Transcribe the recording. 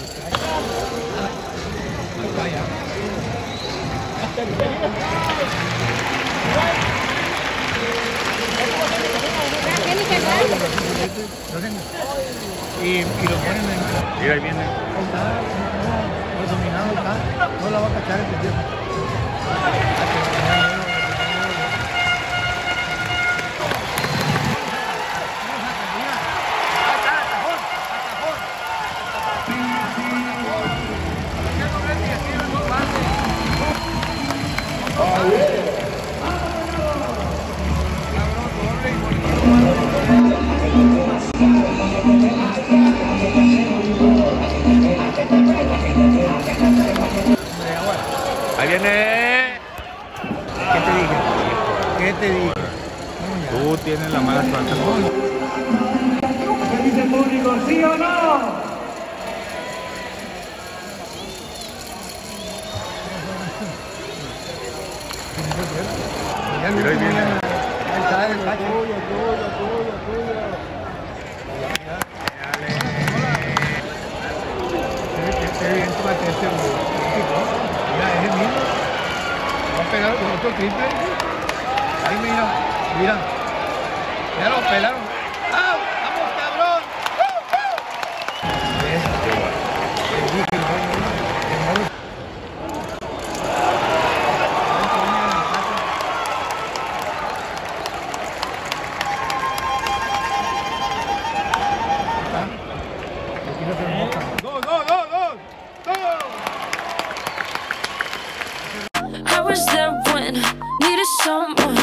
Y lo ponen en... Mira, ahí viene. Ahí está, no, dominado está, no la va a cachar este tío. Ahí viene. ¿Qué te dije? ¿Qué te dije? Tú tienes la mala suerte. ¿Qué dice el público? ¿Sí o no? Mira, ahí viene. Ahí está el cacho. Mira, es el mismo. Va a pegar con otro triple. Ahí mira. Ya lo pelaron. ¡Ah! ¡Vamos, cabrón! I was there when needed someone.